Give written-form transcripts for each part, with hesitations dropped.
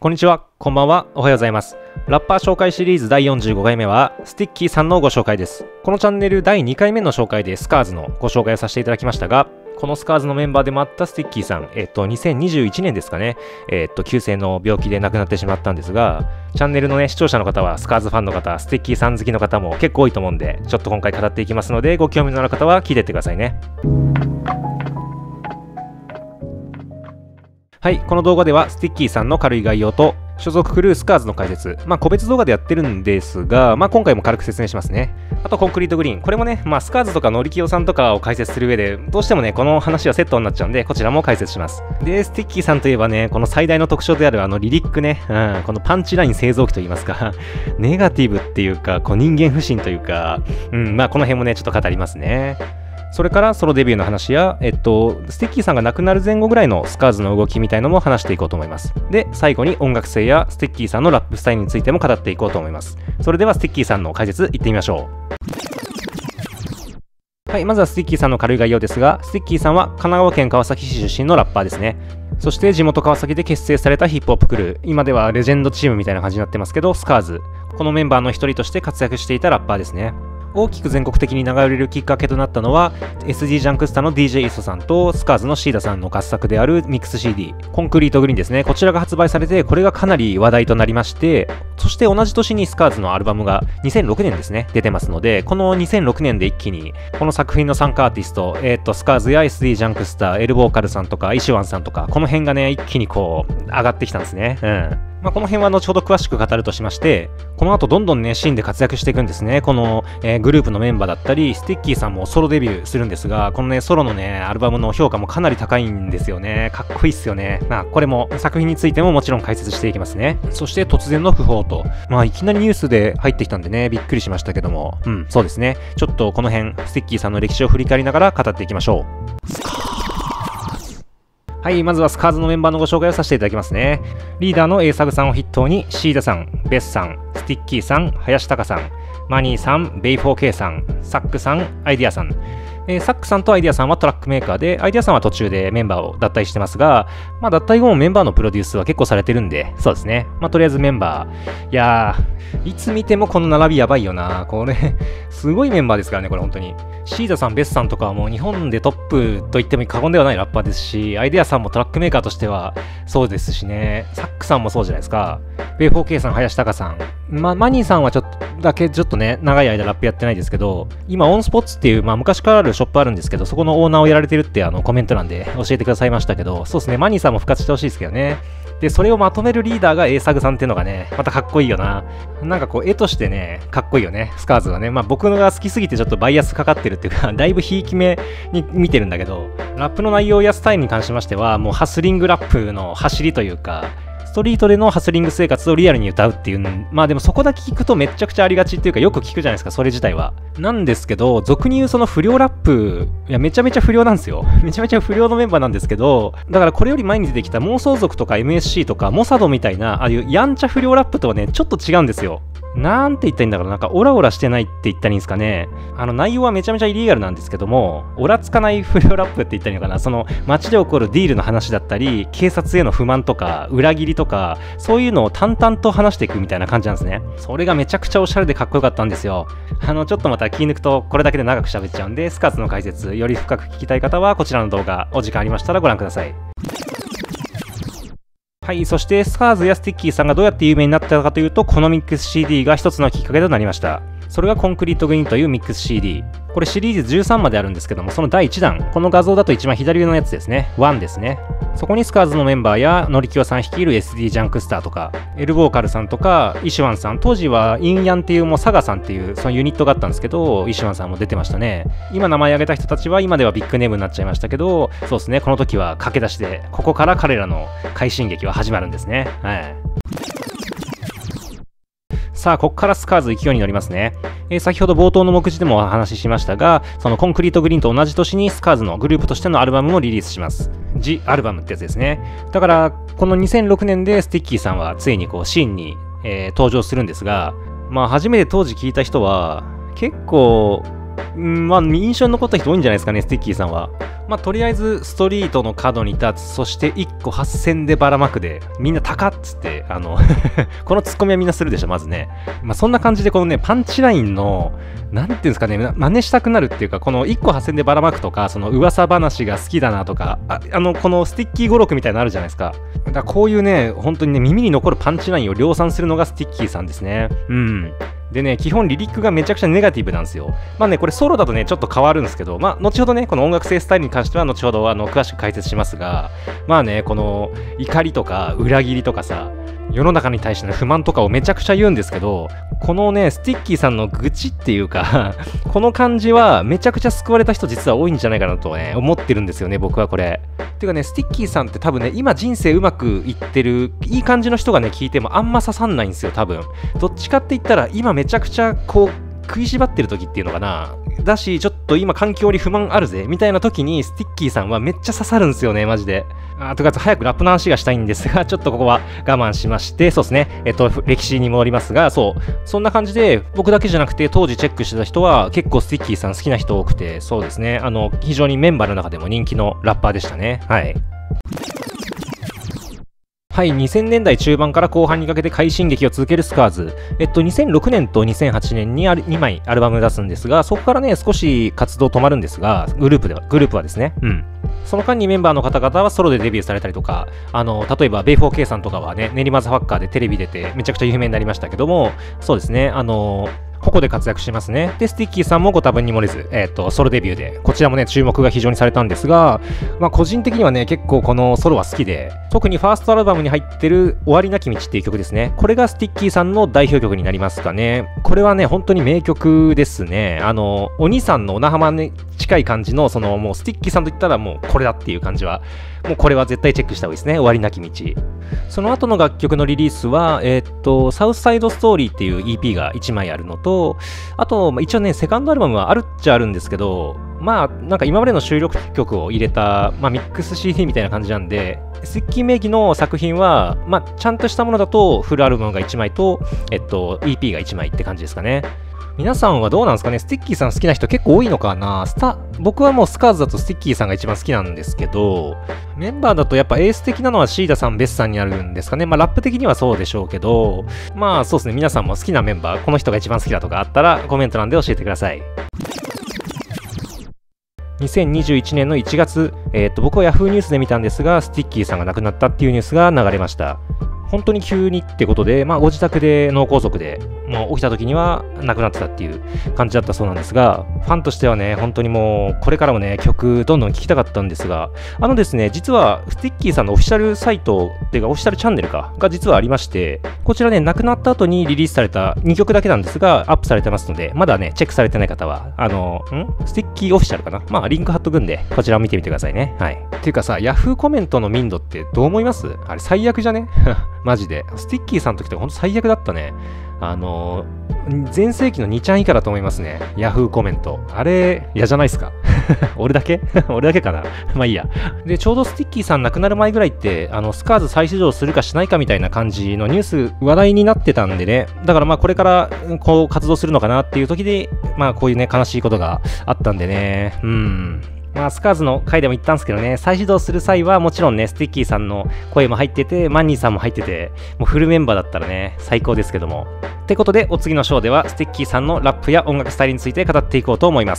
こんにちは、こんばんは、おはようございます。ラッパー紹介シリーズ第45回目は、スティッキーさんのご紹介です。このチャンネル第2回目の紹介でスカーズのご紹介をさせていただきましたが、このスカーズのメンバーでもあったスティッキーさん、2021年ですかね、急性の病気で亡くなってしまったんですが、チャンネルのね、視聴者の方はスカーズファンの方、スティッキーさん好きの方も結構多いと思うんで、ちょっと今回語っていきますので、ご興味のある方は聞いていってくださいね。はい、この動画ではスティッキーさんの軽い概要と所属クルースカーズの解説、個別動画でやってるんですが、今回も軽く説明しますね。あとコンクリートグリーン、これもね、スカーズとかノリキヨさんとかを解説する上で、どうしてもね、この話はセットになっちゃうんで、こちらも解説します。で、スティッキーさんといえばね、この最大の特徴であるリリックね、このパンチライン製造機といいますか、ネガティブっていうか、人間不信というか、この辺もね、ちょっと語りますね。それからソロデビューの話や、スティッキーさんが亡くなる前後ぐらいのスカーズの動きみたいのも話していこうと思います。で、最後に音楽性やスティッキーさんのラップスタイルについても語っていこうと思います。それではスティッキーさんの解説いってみましょう。はい、まずはスティッキーさんの軽い概要ですが、スティッキーさんは神奈川県川崎市出身のラッパーですね。そして地元川崎で結成されたヒップホップクルー、今ではレジェンドチームみたいな感じになってますけど、スカーズ。このメンバーの一人として活躍していたラッパーですね。大きく全国的に流れるきっかけとなったのは SD ジャンクスタの DJ イソさんとスカーズのシーダさんの合作であるミックス CD コンクリートグリーンですね。こちらが発売されて、これがかなり話題となりまして、そして同じ年にスカーズのアルバムが2006年ですね出てますので、この2006年で一気にこの作品の参加アーティスト、スカーズや SD ジャンクスタエルボーカルさんとかイシュワンさんとか、この辺がね一気にこう上がってきたんですね。この辺は後ほど詳しく語るとしまして、この後どんどんねシーンで活躍していくんですね。この、グループのメンバーだったり、スティッキーさんもソロデビューするんですが、このねソロのねアルバムの評価もかなり高いんですよね。かっこいいっすよね。これも作品についてももちろん解説していきますね。そして突然の訃報と、いきなりニュースで入ってきたんでね、びっくりしましたけども、そうですね。ちょっとこの辺スティッキーさんの歴史を振り返りながら語っていきましょう。はい、まずはスカーズのメンバーのご紹介をさせていただきますね。リーダーの A サグさんを筆頭に、シーダさん、ベスさん、スティッキーさん、林隆さん、マニーさん、ベイ 4K さん、サックさん、アイディアさん。サックさんとアイディアさんはトラックメーカーで、アイディアさんは途中でメンバーを脱退してますが、脱退後もメンバーのプロデュースは結構されてるんで、そうですね。とりあえずメンバー。いやー、いつ見てもこの並びやばいよな。これ、すごいメンバーですからね、これ本当に。シーダさん、ベスさんとかはもう日本でトップと言っても過言ではないラッパーですし、アイデアさんもトラックメーカーとしてはそうですしね、サックさんもそうじゃないですか。ベイ 4K さん、林隆さん。マニーさんはちょっとね、長い間ラップやってないですけど、今、オンスポッツっていう、昔からあるショップあるんですけど、そこのオーナーをやられてるってコメント欄で教えてくださいましたけど、そうですね、マニーさんも復活してほしいですけどね。で、それをまとめるリーダーが A サグさんっていうのがね、またかっこいいよな。なんかこう、絵としてね、かっこいいよね、スカーズはね。僕が好きすぎてちょっとバイアスかかってるっていうか、だいぶひいき目に見てるんだけど、ラップの内容やスタイルに関しましては、もうハスリングラップの走りというか、ストリートでのハスリング生活をリアルに歌うっていう、でもそこだけ聞くとめちゃくちゃありがちっていうか、よく聞くじゃないですか、それ自体は。なんですけど、俗に言うその不良ラップ、いや、めちゃめちゃ不良なんですよ。めちゃめちゃ不良のメンバーなんですけど、だからこれより前に出てきた妄想族とか MSC とかモサドみたいな、ああいうやんちゃ不良ラップとはね、ちょっと違うんですよ。なんて言ったらいいんだろう、なんかオラオラしてないって言ったらいいんですかね。内容はめちゃめちゃイリーガルなんですけども、オラつかない不良ラップって言ったらいいのかな。その街で起こるディールの話だったり、警察への不満とか裏切りとか、そういうのを淡々と話していくみたいな感じなんですね。それがめちゃくちゃおしゃれでかっこよかったんですよ。ちょっとまた気抜くとこれだけで長く喋っちゃうんで、スカーズの解説より深く聞きたい方はこちらの動画お時間ありましたらご覧ください。はい、そしてスカーズやスティッキーさんがどうやって有名になったかというと、このミックス CD が一つのきっかけとなりました。それがコンクリートグリーンというミックス CD。これシリーズ13まであるんですけども、その第1弾、この画像だと一番左上のやつですね。1ですね。そこにスカーズのメンバーやノリキヨさん率いる SD ジャンクスターとか、エルボーカルさんとか、イシュワンさん、当時はインヤンっていうもうサガさんっていうそのユニットがあったんですけど、イシュワンさんも出てましたね。今名前挙げた人たちは今ではビッグネームになっちゃいましたけど、そうですね、この時は駆け出しで、ここから彼らの快進撃は始まるんですね。はい。さあ、ここからスカーズ勢いに乗りますね。先ほど冒頭の目次でもお話ししましたが、そのコンクリートグリーンと同じ年にスカーズのグループとしてのアルバムもリリースします。ジ・アルバムってやつですね。だから、この2006年でスティッキーさんはついにこうシーンに、登場するんですが、初めて当時聞いた人は、結構、 まあ、印象に残った人多いんじゃないですかね、スティッキーさんは。まあ、とりあえず、ストリートの角に立つ、そして1個8000でばらまくで、みんな高っつって、このツッコミはみんなするでしょ、まずね。まあ、そんな感じで、このね、パンチラインの、なんていうんですかね、真似したくなるっていうか、この1個8000でばらまくとか、その噂話が好きだなとか、このスティッキー語録みたいなのあるじゃないですか。だからこういうね、本当にね、耳に残るパンチラインを量産するのがスティッキーさんですね。うん。でね、基本リリックがめちゃくちゃネガティブなんですよ。まあね、これソロだとね、ちょっと変わるんですけど、まあ、後ほどね、この音楽性スタイルに関しては、後ほど詳しく解説しますが、まあね、この怒りとか裏切りとかさ、世の中に対しての不満とかをめちゃくちゃ言うんですけど、このね、スティッキーさんの愚痴っていうかこの感じはめちゃくちゃ救われた人実は多いんじゃないかなとね、思ってるんですよね、僕はこれ。ていうかね、スティッキーさんって多分ね、今人生うまくいってる、いい感じの人がね、聞いてもあんま刺さんないんですよ、多分。どっちかって言ったら、今めちゃくちゃこう、食いしばってる時っていうのかな。だし、ちょっと今環境に不満あるぜ、みたいな時にスティッキーさんはめっちゃ刺さるんですよね、マジで。とか早くラップの話がしたいんですが、ちょっとここは我慢しまして、そうですね、歴史に戻りますが、そんな感じで、僕だけじゃなくて、当時チェックしてた人は、結構スティッキーさん好きな人多くて、そうですね、非常にメンバーの中でも人気のラッパーでしたね。はい。はい、2000年代中盤から後半にかけて快進撃を続けるスカーズ。2006年と2008年に2枚アルバムを出すんですが、そこからね、少し活動止まるんですが、グループはですね。うん。その間にメンバーの方々はソロでデビューされたりとか、例えば、ベイフォーケイさんとかはね、練馬ザファッカーでテレビ出て、めちゃくちゃ有名になりましたけども、そうですね、ここで活躍してますね。で、スティッキーさんもご多分に漏れず、ソロデビューで、こちらもね、注目が非常にされたんですが、まあ、個人的にはね、結構このソロは好きで、特にファーストアルバムに入ってる終わりなき道っていう曲ですね。これがスティッキーさんの代表曲になりますかね。これはね、本当に名曲ですね。お兄さんの小名浜に近い感じの、もうスティッキーさんと言ったらもうこれだっていう感じは、もうこれは絶対チェックした方がいいですね。終わりなき道。その後の楽曲のリリースは、サウスサイドストーリーっていう EP が1枚あるのと、あと、一応ね、セカンドアルバムはあるっちゃあるんですけど、まあ、なんか今までの収録曲を入れた、まあ、ミックス CD みたいな感じなんで、スティッキー名義の作品は、まあ、ちゃんとしたものだと、フルアルバムが1枚と、EP が1枚って感じですかね。皆さんはどうなんですかね。スティッキーさん好きな人結構多いのかな。僕はもうスカーズだとスティッキーさんが一番好きなんですけど、メンバーだとやっぱエース的なのはシーダさん、ベスさんになるんですかね。まあラップ的にはそうでしょうけど、まあそうですね。皆さんも好きなメンバー、この人が一番好きだとかあったらコメント欄で教えてください。2021年の1月、僕は Yahoo ニュースで見たんですが、スティッキーさんが亡くなったっていうニュースが流れました。本当に急にってことで、まあ、ご自宅で脳梗塞で、もう起きた時には亡くなってたっていう感じだったそうなんですが、ファンとしてはね、本当にもう、これからもね、曲どんどん聴きたかったんですが、ですね、実は、スティッキーさんのオフィシャルサイトっていうか、オフィシャルチャンネルが実はありまして、こちらね、亡くなった後にリリースされた2曲だけなんですが、アップされてますので、まだね、チェックされてない方は、スティッキーオフィシャルかな、まあ、リンク貼っとくんで、こちらを見てみてくださいね。はい。っていうかさ、Yahoo コメントの民度ってどう思います？あれ最悪じゃねマジで。スティッキーさんの時とかほんと最悪だったね。前世紀の2ちゃん以下だと思いますね。Yahoo コメント。あれ、嫌じゃないですか俺だけ俺だけかなまあいいや。で、ちょうどスティッキーさん亡くなる前ぐらいって、スカーズ再始動するかしないかみたいな感じのニュース、話題になってたんでね。だからまあこれから、こう活動するのかなっていう時で、まあこういうね、悲しいことがあったんでね。まあ、スカーズの回でも言ったんですけどね、再始動する際はもちろんね、スティッキーさんの声も入ってて、マンニーさんも入ってて、もうフルメンバーだったらね、最高ですけども。ってことで、お次のショーでは、スティッキーさんのラップや音楽スタイルについて語っていこうと思います。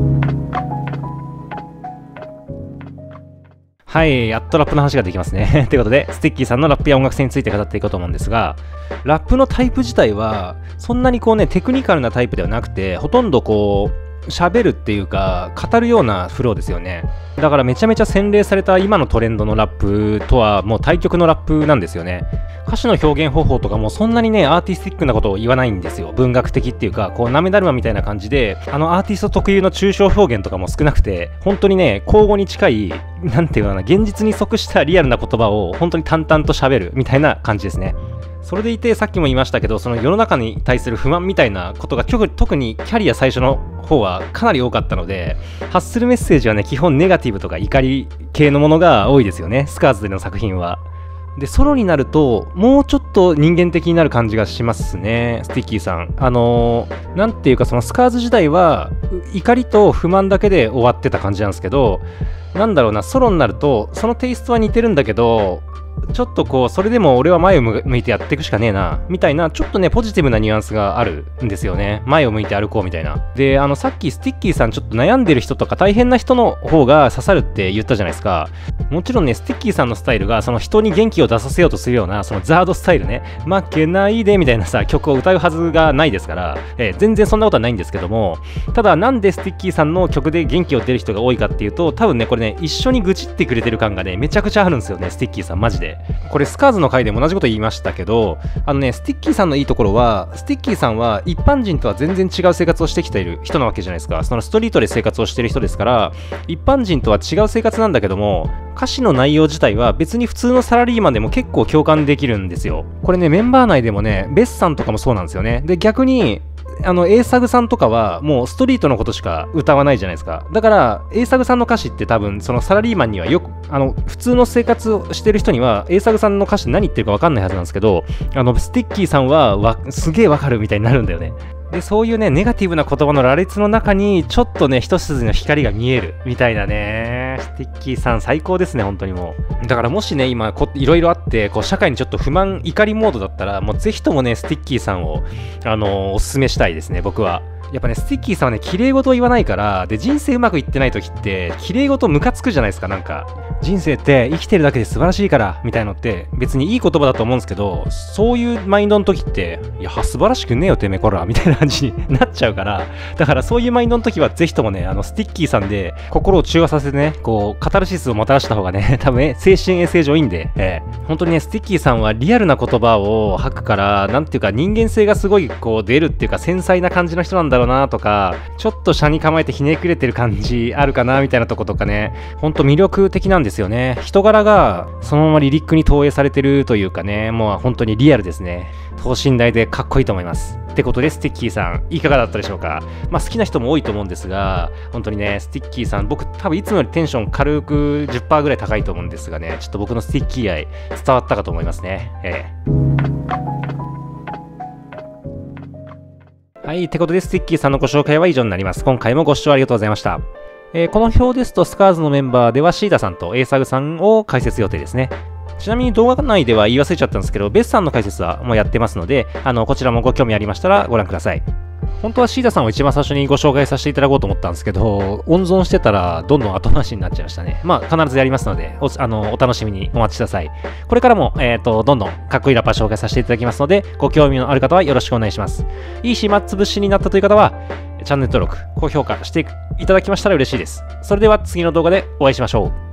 はい、やっとラップの話ができますね。ということで、スティッキーさんのラップや音楽性について語っていこうと思うんですが、ラップのタイプ自体は、そんなにこうね、テクニカルなタイプではなくて、ほとんどこう、喋るっていうか語るようなフローですよね。だからめちゃめちゃ洗練された今のトレンドのラップとはもう対極のラップなんですよね。歌詞の表現方法とかもそんなにねアーティスティックなことを言わないんですよ。文学的っていうかこうなめだるまみたいな感じでアーティスト特有の抽象表現とかも少なくて本当にね口語に近いなんていうかな現実に即したリアルな言葉を本当に淡々と喋るみたいな感じですね。それでいてさっきも言いましたけどその世の中に対する不満みたいなことが特にキャリア最初の方はかなり多かったので発するメッセージはね基本ネガティブとか怒り系のものが多いですよねスカーズでの作品は。 で、ソロになると、もうちょっと人間的になる感じがしますね、スティッキーさん。なんていうか、そのスカーズ時代は、怒りと不満だけで終わってた感じなんですけど、なんだろうな、ソロになると、そのテイストは似てるんだけど、ちょっとこう、それでも俺は前を向いてやっていくしかねえな、みたいな、ちょっとね、ポジティブなニュアンスがあるんですよね。前を向いて歩こうみたいな。で、さっきスティッキーさんちょっと悩んでる人とか大変な人の方が刺さるって言ったじゃないですか。もちろんね、スティッキーさんのスタイルが、その人に元気を出させようとするような、そのザードスタイルね、負けないでみたいなさ、曲を歌うはずがないですから、全然そんなことはないんですけども、ただなんでスティッキーさんの曲で元気を出る人が多いかっていうと、多分ね、これね、一緒に愚痴ってくれてる感がね、めちゃくちゃあるんですよね、スティッキーさんマジで。これスカーズの回でも同じこと言いましたけど、スティッキーさんのいいところは、スティッキーさんは一般人とは全然違う生活をしてきている人なわけじゃないですか。そのストリートで生活をしている人ですから、一般人とは違う生活なんだけども、歌詞の内容自体は別に普通のサラリーマンでも結構共感できるんですよ。これね、メンバー内でもね、ベスさんとかもそうなんですよね。で、逆に、A サグさんとかはもうストリートのことしか歌わないじゃないですか。だから A サグさんの歌詞って多分そのサラリーマンにはよく普通の生活をしてる人には A サグさんの歌詞何言ってるか分かんないはずなんですけど、スティッキーさんはすげえ分かるみたいになるんだよね。で、そういうね、ネガティブな言葉の羅列の中にちょっとね、一筋の光が見えるみたいなね。スティッキーさん最高ですね、本当にもう。だからもしね、今いろいろあって社会にちょっと不満怒りモードだったら、もうぜひともね、スティッキーさんをおすすめしたいですね、僕は。やっぱね、スティッキーさんはね、綺麗事を言わないから、で、人生うまくいってない時って、綺麗事ムカつくじゃないですか、なんか。人生って生きてるだけで素晴らしいから、みたいのって、別にいい言葉だと思うんですけど、そういうマインドの時って、いや、素晴らしくねえよ、てめえこら、みたいな感じになっちゃうから、だからそういうマインドの時は、ぜひともね、スティッキーさんで、心を中和させてね、こう、カタルシスをもたらした方がね、多分ね、精神衛生上いいんで、本当にね、スティッキーさんはリアルな言葉を吐くから、なんていうか、人間性がすごい、こう、出るっていうか、繊細な感じの人なんだろうなとか、ちょっと車に構えてひねくれてる感じあるかなみたいなとことかね、ほんと魅力的なんですよね。人柄がそのままリリックに投影されてるというかね、もう本当にリアルですね。等身大でかっこいいと思います。ってことで、スティッキーさんいかがだったでしょうか。まあ好きな人も多いと思うんですが、本当にね、スティッキーさん、僕多分いつもよりテンション軽く 10% ぐらい高いと思うんですがね、ちょっと僕のスティッキー愛伝わったかと思いますね。はい、ってことで、スティッキーさんのご紹介は以上になります。今回もご視聴ありがとうございました。この表ですと、スカーズのメンバーではシーダさんと A サグさんを解説予定ですね。ちなみに動画内では言い忘れちゃったんですけど、ベスさんの解説はもうやってますので、こちらもご興味ありましたらご覧ください。本当はシーダさんを一番最初にご紹介させていただこうと思ったんですけど、温存してたらどんどん後回しになっちゃいましたね。まあ必ずやりますので、お楽しみにお待ちください。これからも、どんどんかっこいいラッパー紹介させていただきますので、ご興味のある方はよろしくお願いします。いい暇つぶしになったという方は、チャンネル登録、高評価していただきましたら嬉しいです。それでは次の動画でお会いしましょう。